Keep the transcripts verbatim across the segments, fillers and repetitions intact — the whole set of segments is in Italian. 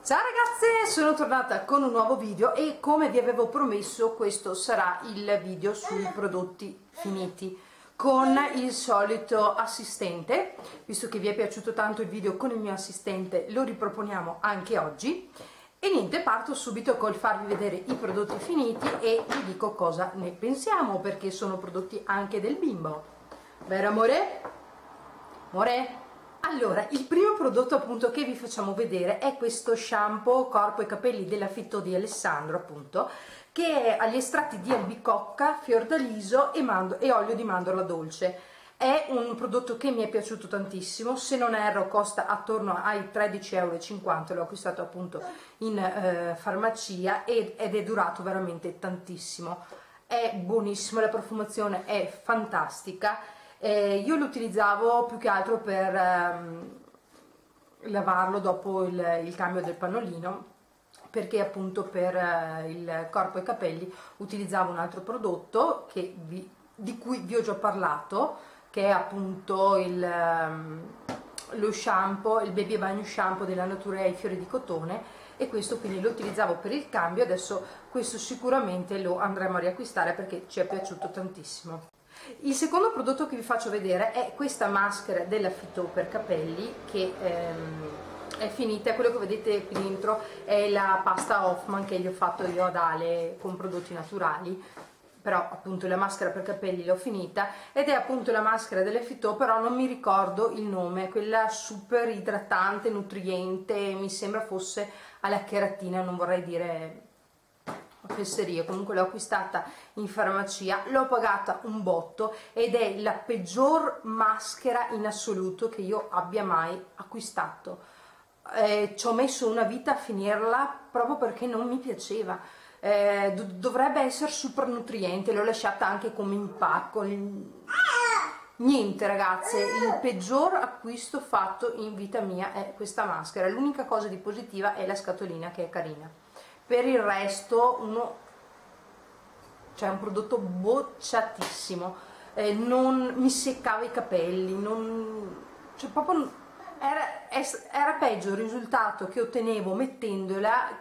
Ciao ragazze, sono tornata con un nuovo video e come vi avevo promesso questo sarà il video sui prodotti finiti con il solito assistente. Visto che vi è piaciuto tanto il video con il mio assistente, lo riproponiamo anche oggi. E niente, parto subito col farvi vedere i prodotti finiti e vi dico cosa ne pensiamo, perché sono prodotti anche del bimbo. Vero amore? Amore? Allora, il primo prodotto appunto che vi facciamo vedere è questo shampoo corpo e capelli della Fitto di Alessandro, appunto, che ha gli estratti di albicocca, fiordaliso e, e olio di mandorla dolce. È un prodotto che mi è piaciuto tantissimo, se non erro costa attorno ai tredici e cinquanta euro, l'ho acquistato appunto in eh, farmacia ed, ed è durato veramente tantissimo. È buonissimo, la profumazione è fantastica. Eh, io lo utilizzavo più che altro per ehm, lavarlo dopo il, il cambio del pannolino, perché appunto per eh, il corpo e capelli utilizzavo un altro prodotto che vi, di cui vi ho già parlato, che è appunto il, ehm, lo shampoo, il baby bagno shampoo della Natura ai fiori di cotone, e questo quindi lo utilizzavo per il cambio. Adesso questo sicuramente lo andremo a riacquistare perché ci è piaciuto tantissimo. Il secondo prodotto che vi faccio vedere è questa maschera della Fitto per capelli che ehm, è finita. Quello che vedete qui dentro è la pasta Hoffman che gli ho fatto io ad Ale con prodotti naturali, però appunto la maschera per capelli l'ho finita, ed è appunto la maschera delle Fitto, però non mi ricordo il nome, quella super idratante, nutriente, mi sembra fosse alla cheratina, non vorrei dire fesserie. Comunque l'ho acquistata in farmacia, l'ho pagata un botto ed è la peggior maschera in assoluto che io abbia mai acquistato. Eh, ci ho messo una vita a finirla proprio perché non mi piaceva. Eh, do dovrebbe essere super nutriente, l'ho lasciata anche come impacco. Niente ragazze, il peggior acquisto fatto in vita mia è questa maschera. L'unica cosa di positiva è la scatolina, che è carina. Per il resto uno, cioè un prodotto bocciatissimo, eh, non mi seccava i capelli, non, cioè proprio era, era peggio il risultato che ottenevo mettendola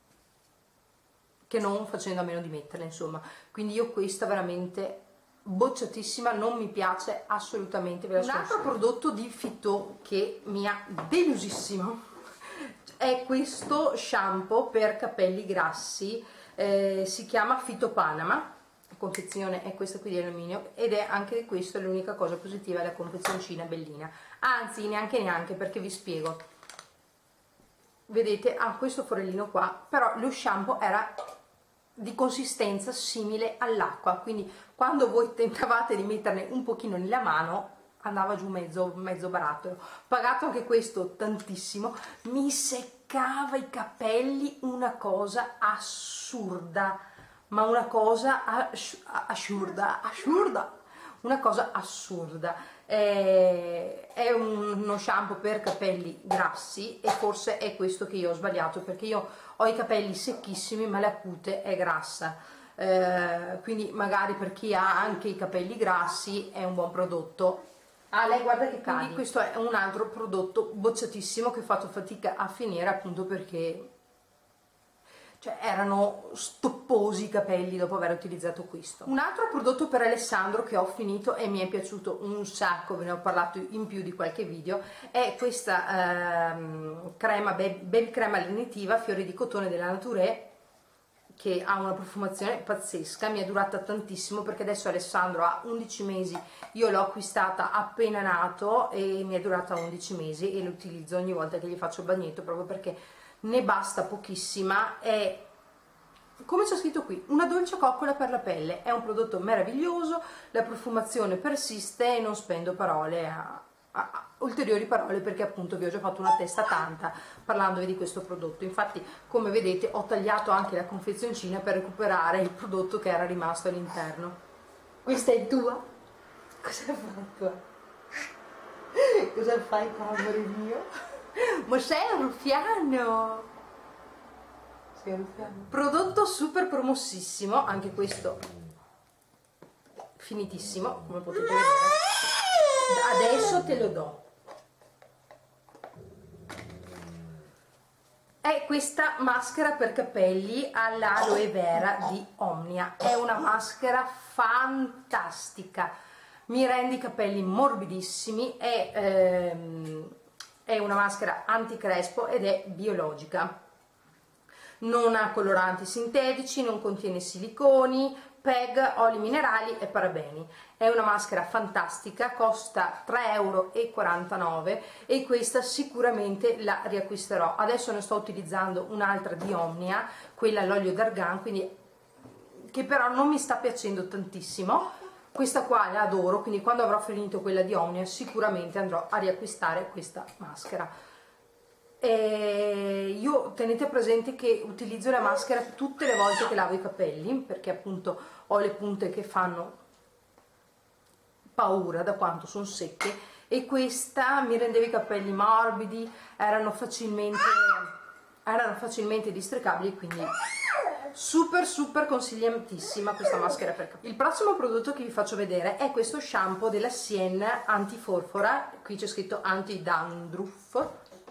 che non facendo a meno di metterla, insomma. Quindi io questa veramente bocciatissima, non mi piace assolutamente. Un altro prodotto di Fitto che mi ha delusissimo è questo shampoo per capelli grassi, eh, si chiama Fitto Panama, la confezione è questa qui di alluminio, ed è anche questo l'unica cosa positiva, è la confezioncina bellina, anzi neanche neanche, perché vi spiego. Vedete, ha ah, questo forellino qua, però lo shampoo era di consistenza simile all'acqua, quindi quando voi tentavate di metterne un pochino nella mano andava giù mezzo, mezzo barattolo. Pagato anche questo tantissimo, mi seccava i capelli una cosa assurda, ma una cosa assurda, assurda, una cosa assurda. È, è uno shampoo per capelli grassi e forse è questo che io ho sbagliato, perché io ho i capelli secchissimi ma la cute è grassa, eh, quindi magari per chi ha anche i capelli grassi è un buon prodotto. Ah, lei guarda che cadi. Quindi questo è un altro prodotto bocciatissimo che ho fatto fatica a finire, appunto perché cioè, erano stopposi i capelli dopo aver utilizzato questo. Un altro prodotto per Alessandro che ho finito e mi è piaciuto un sacco, ve ne ho parlato in più di qualche video, è questa ehm, crema baby, baby crema lenitiva fiori di cotone della Nature, che ha una profumazione pazzesca. Mi è durata tantissimo perché adesso Alessandro ha undici mesi, io l'ho acquistata appena nato e mi è durata undici mesi e lo utilizzo ogni volta che gli faccio il bagnetto, proprio perché ne basta pochissima. È, come c'è scritto qui, una dolce coccola per la pelle. È un prodotto meraviglioso, la profumazione persiste e non spendo parole a A, a, ulteriori parole, perché appunto vi ho già fatto una testa tanta parlandovi di questo prodotto. Infatti, come vedete, ho tagliato anche la confezioncina per recuperare il prodotto che era rimasto all'interno. Questa è tua? Cosa fai qua? Cosa fai qua, amore mio? Ma sei un ruffiano! Sei un ruffiano. Prodotto super promossissimo, anche questo finitissimo, come potete vedere. Adesso te lo do. è questa maschera per capelli all'aloe vera di Omnia. È una maschera fantastica, mi rende i capelli morbidissimi, è, ehm, è una maschera anticrespo ed è biologica, non ha coloranti sintetici, non contiene siliconi, P E G, oli minerali e parabeni. È una maschera fantastica, costa tre e quarantanove euro e questa sicuramente la riacquisterò. Adesso ne sto utilizzando un'altra di Omnia, quella all'olio d'argan, quindi che però non mi sta piacendo tantissimo. Questa qua la adoro, quindi quando avrò finito quella di Omnia sicuramente andrò a riacquistare questa maschera. E io tenete presente che utilizzo la maschera tutte le volte che lavo i capelli, perché appunto ho le punte che fanno paura da quanto sono secche, e questa mi rendeva i capelli morbidi, erano facilmente, erano facilmente districabili, quindi super super consigliatissima questa maschera per capelli. Il prossimo prodotto che vi faccio vedere è questo shampoo della Sienne antiforfora, qui c'è scritto anti-dandruff,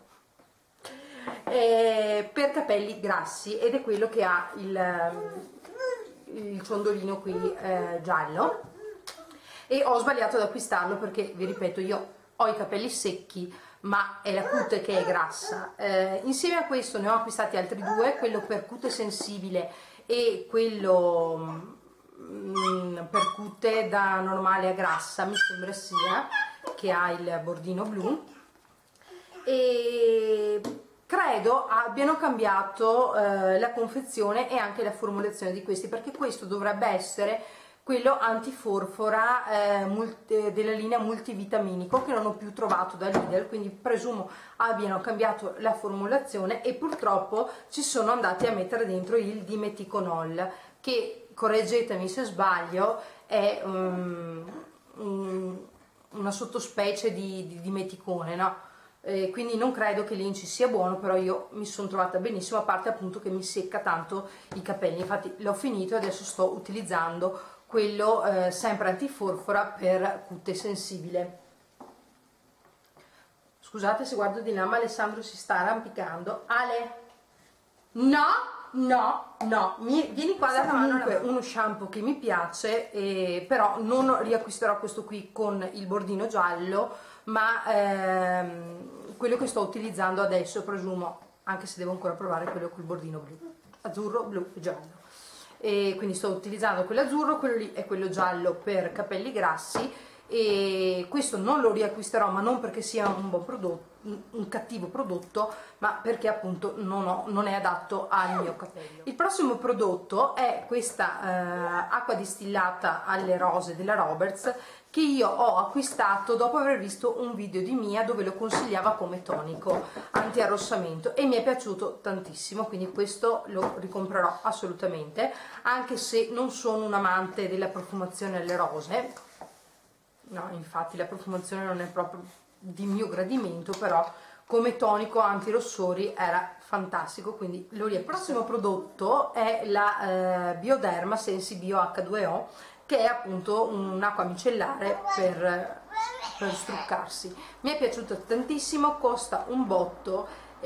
eh, per capelli grassi, ed è quello che ha il, il ciondolino qui eh, giallo, e ho sbagliato ad acquistarlo perché, vi ripeto, io ho i capelli secchi ma è la cute che è grassa. Eh, insieme a questo ne ho acquistati altri due, quello per cute sensibile e quello mm, per cute da normale a grassa, mi sembra sia, che ha il bordino blu, e credo abbiano cambiato eh, la confezione e anche la formulazione di questi, perché questo dovrebbe essere quello antiforfora eh, multi, della linea multivitaminico, che non ho più trovato da Lidl, quindi presumo abbiano cambiato la formulazione e purtroppo ci sono andati a mettere dentro il dimeticonol, che, correggetemi se sbaglio, è um, um, una sottospecie di, di dimeticone, no? Eh, quindi non credo che l'I N C sia buono, però io mi sono trovata benissimo, a parte appunto che mi secca tanto i capelli. Infatti l'ho finito e adesso sto utilizzando quello eh, sempre antiforfora per cute sensibile. Scusate se guardo di là, ma Alessandro si sta arrampicando. Ale, no, no, no, mi, vieni qua da comunque uno shampoo che mi piace, eh, però non riacquisterò questo qui con il bordino giallo, ma ehm, quello che sto utilizzando adesso, presumo, anche se devo ancora provare quello col bordino blu, azzurro, blu e giallo. E quindi sto utilizzando quello azzurro, quello lì è quello giallo per capelli grassi, e questo non lo riacquisterò, ma non perché sia un buon prodotto, un cattivo prodotto, ma perché appunto non, ho, non è adatto al mio capello. Il prossimo prodotto è questa eh, acqua distillata alle rose della Roberts, che io ho acquistato dopo aver visto un video di Mia dove lo consigliava come tonico anti-arrossamento, e mi è piaciuto tantissimo, quindi questo lo ricomprerò assolutamente, anche se non sono un amante della profumazione alle rose. No, infatti la profumazione non è proprio di mio gradimento, però come tonico anti-rossori era fantastico, quindi lo riacquisto. Il prossimo prodotto è la eh, Bioderma Sensi Bio H due O, che è appunto un'acqua micellare per, per struccarsi. Mi è piaciuto tantissimo, costa un botto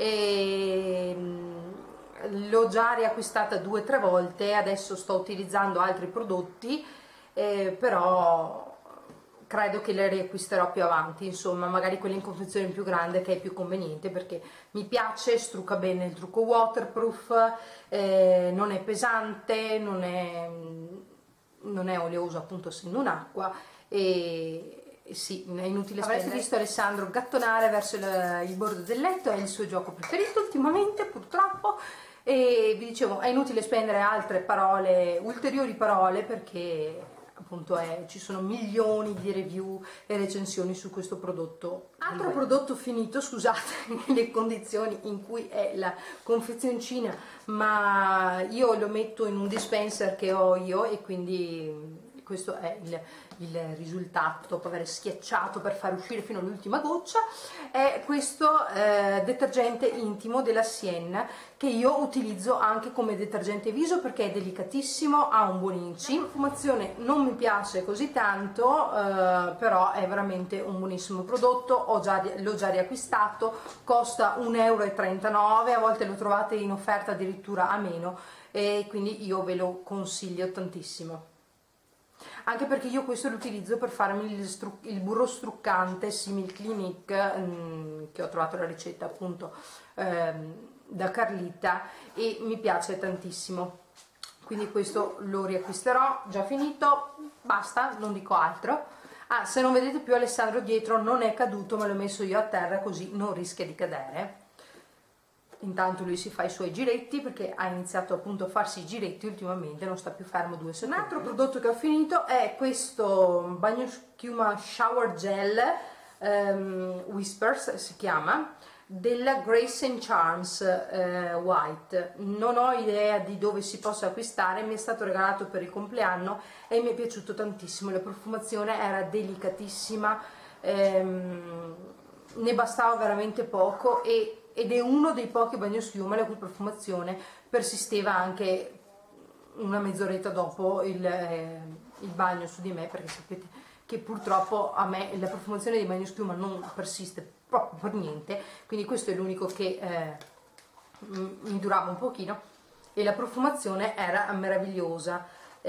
e l'ho già riacquistata due o tre volte, adesso sto utilizzando altri prodotti, eh, però credo che le riacquisterò più avanti, insomma, magari quella in confezione più grande, che è più conveniente, perché mi piace, strucca bene il trucco waterproof, eh, non è pesante, non è, non è oleoso appunto essendo un'acqua, e, e sì, è inutile spendere. Avrete visto Alessandro gattonare verso il, il bordo del letto, è il suo gioco preferito ultimamente purtroppo, e vi dicevo, è inutile spendere altre parole, ulteriori parole, perché appunto è, ci sono milioni di review e recensioni su questo prodotto. Altro prodotto finito, scusate le condizioni in cui è la confezioncina, ma io lo metto in un dispenser che ho io, e quindi questo è il, il risultato dopo aver schiacciato per far uscire fino all'ultima goccia. È questo eh, detergente intimo della Sienne, che io utilizzo anche come detergente viso perché è delicatissimo, ha un buon inci. La profumazione non mi piace così tanto, eh, però è veramente un buonissimo prodotto. Ho già, l'ho già riacquistato, costa un euro e trentanove, a volte lo trovate in offerta addirittura a meno, e quindi io ve lo consiglio tantissimo, anche perché io questo lo utilizzo per farmi il, il burro struccante Simil Clinique, mh, che ho trovato la ricetta appunto ehm, da Carlita, e mi piace tantissimo, quindi questo lo riacquisterò. Già finito, basta, non dico altro. Ah, se non vedete più Alessandro dietro, non è caduto, ma l'ho messo io a terra così non rischia di cadere. Intanto lui si fa i suoi giretti, perché ha iniziato appunto a farsi i giretti ultimamente, non sta più fermo due secondi. Un altro prodotto che ho finito è questo bagno schiuma shower gel, um, Whispers si chiama, della Grace and Charms eh, White. Non ho idea di dove si possa acquistare, mi è stato regalato per il compleanno e mi è piaciuto tantissimo. La profumazione era delicatissima, ehm, ne bastava veramente poco, e ed è uno dei pochi bagnoschiuma la cui profumazione persisteva anche una mezz'oretta dopo il, eh, il bagno su di me, perché sapete che purtroppo a me la profumazione di bagnoschiuma non persiste proprio per niente, quindi questo è l'unico che eh, mi durava un pochino, e la profumazione era meravigliosa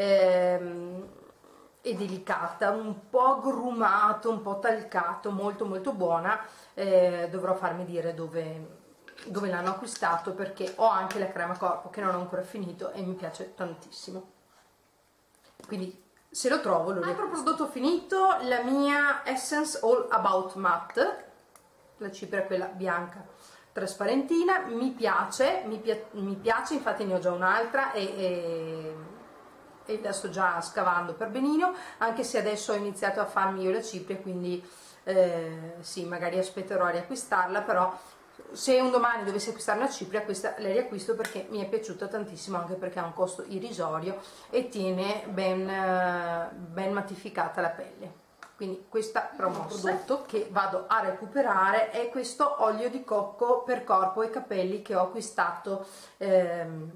ehm, e delicata, un po' agrumato, un po' talcato, molto molto buona. Eh, dovrò farmi dire dove, dove l'hanno acquistato, perché ho anche la crema corpo che non ho ancora finito e mi piace tantissimo, quindi se lo trovo lo riacquisto. Altro prodotto finito, la mia Essence All About Matte, la cipria quella bianca trasparentina, mi piace, mi, pi mi piace, infatti ne ho già un'altra e, e e la sto già scavando per benino, anche se adesso ho iniziato a farmi io la cipria, quindi eh, sì, magari aspetterò a riacquistarla, però se un domani dovessi acquistare una cipria, questa la riacquisto perché mi è piaciuta tantissimo, anche perché ha un costo irrisorio e tiene ben, ben mattificata la pelle. Quindi questa è un prodotto che vado a recuperare, è questo olio di cocco per corpo e capelli che ho acquistato ehm,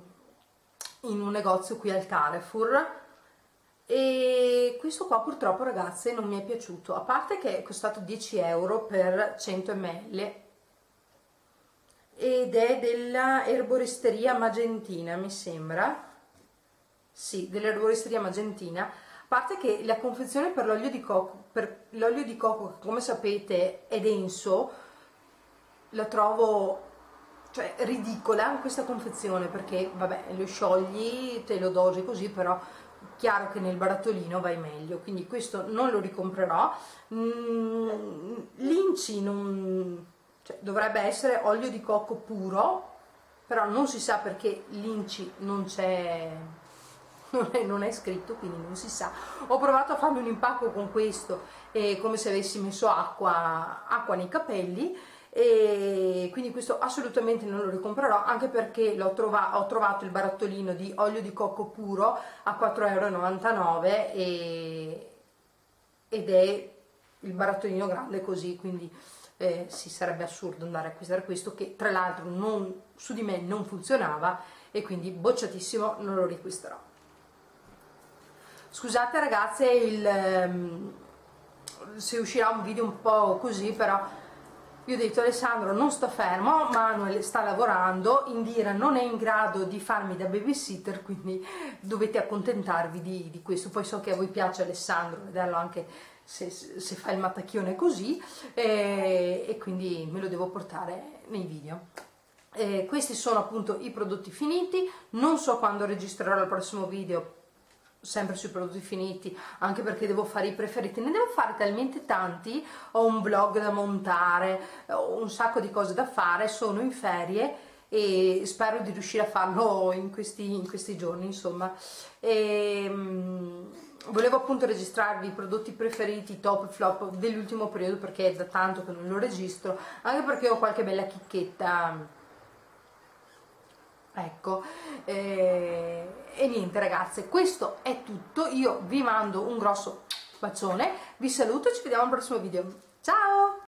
in un negozio qui al Carrefour, e questo qua purtroppo, ragazze, non mi è piaciuto, a parte che è costato dieci euro per cento millilitri ed è della erboristeria Magentina, mi sembra, sì, dell'erboristeria Magentina. A parte che la confezione per l'olio di cocco, per l'olio di cocco che come sapete è denso, la trovo cioè ridicola questa confezione, perché vabbè, lo sciogli, te lo dosi così, però chiaro che nel barattolino vai meglio, quindi questo non lo ricomprerò. mm, l'inci non, cioè, dovrebbe essere olio di cocco puro, però non si sa perché l'inci non c'è, non è, non è scritto, quindi non si sa. Ho provato a farmi un impacco con questo, è come se avessi messo acqua, acqua nei capelli, e quindi questo assolutamente non lo ricomprerò, anche perché l'ho trova, ho trovato il barattolino di olio di cocco puro a quattro euro e novantanove e, ed è il barattolino grande così, quindi eh, sì, sarebbe assurdo andare a acquistare questo, che tra l'altro su di me non funzionava, e quindi bocciatissimo, non lo riacquisterò. Scusate ragazze il, um, se uscirà un video un po' così, però io ho detto Alessandro non sto fermo, Manuel sta lavorando, Indira non è in grado di farmi da babysitter, quindi dovete accontentarvi di, di questo. Poi so che a voi piace Alessandro, vederlo anche se, se fa il mattacchione così, e, e quindi me lo devo portare nei video. Eh, questi sono appunto i prodotti finiti, non so quando registrerò il prossimo video, sempre sui prodotti finiti, anche perché devo fare i preferiti, ne devo fare talmente tanti, ho un vlog da montare, ho un sacco di cose da fare, sono in ferie e spero di riuscire a farlo in questi, in questi giorni, insomma. E, um, volevo appunto registrarvi i prodotti preferiti, top e flop dell'ultimo periodo, perché è da tanto che non lo registro, anche perché ho qualche bella chicchetta ecco, eh, e niente ragazze, questo è tutto. Io vi mando un grosso bacione, vi saluto e ci vediamo al prossimo video.